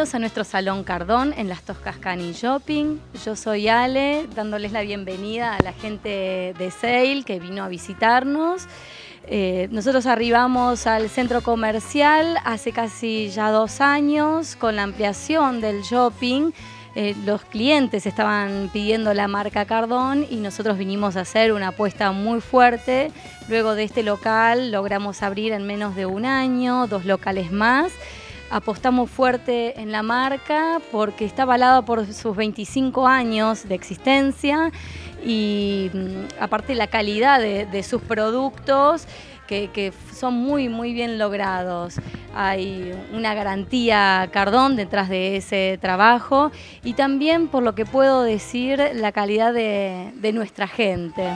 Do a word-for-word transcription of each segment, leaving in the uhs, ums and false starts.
Bienvenidos a nuestro Salón Cardón en Las Toscas Canning Shopping. Yo soy Ale, dándoles la bienvenida a la gente de Sale que vino a visitarnos. Eh, nosotros arribamos al centro comercial hace casi ya dos años con la ampliación del shopping. Eh, los clientes estaban pidiendo la marca Cardón y nosotros vinimos a hacer una apuesta muy fuerte. Luego de este local logramos abrir en menos de un año dos locales más. Apostamos fuerte en la marca porque está avalada por sus veinticinco años de existencia y aparte la calidad de, de sus productos que, que son muy muy bien logrados. Hay una garantía Cardón detrás de ese trabajo y también, por lo que puedo decir, la calidad de, de nuestra gente.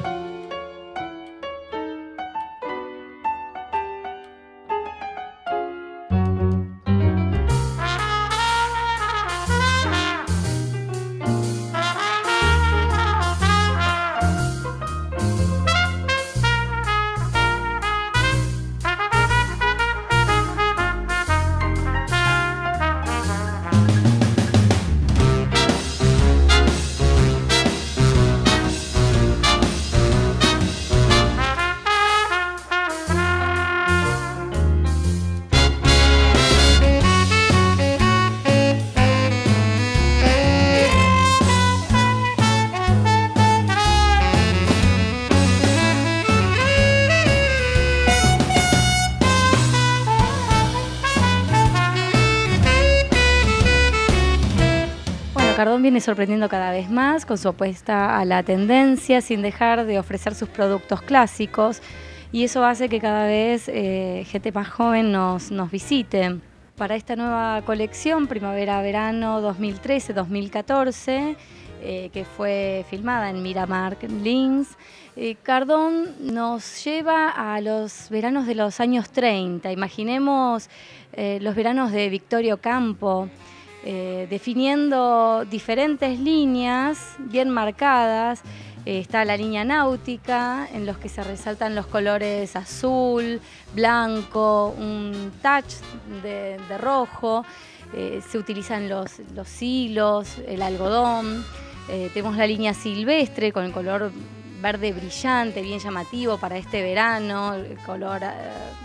Cardón viene sorprendiendo cada vez más con su apuesta a la tendencia sin dejar de ofrecer sus productos clásicos y eso hace que cada vez eh, gente más joven nos, nos visite. Para esta nueva colección Primavera-Verano dos mil trece dos mil catorce, eh, que fue filmada en Miramar Lins, eh, Cardón nos lleva a los veranos de los años treinta. Imaginemos eh, los veranos de Victorio Campo, Eh, definiendo diferentes líneas bien marcadas. Eh, está la línea náutica, en los que se resaltan los colores azul, blanco, un touch de, de rojo. Eh, se utilizan los, los hilos, el algodón. Eh, tenemos la línea silvestre con el color verde brillante, bien llamativo para este verano, el color eh,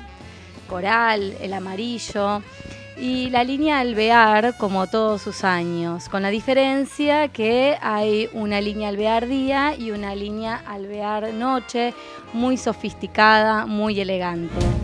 coral, el amarillo. Y la línea alvear como todos sus años, con la diferencia que hay una línea alvear día y una línea alvear noche muy sofisticada, muy elegante.